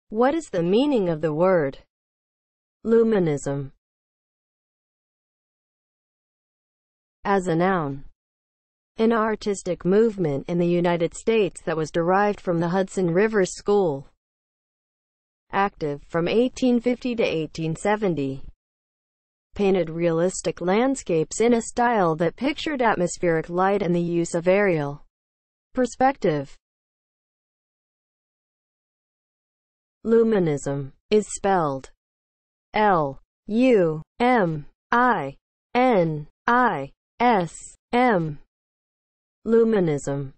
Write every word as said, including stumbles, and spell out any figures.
What is the meaning of the word luminism as a noun? An artistic movement in the United States that was derived from the Hudson River School. Active from eighteen fifty to eighteen seventy. Painted realistic landscapes in a style that pictured atmospheric light and the use of aerial perspective. Luminism is spelled L U M I N I S M. Luminism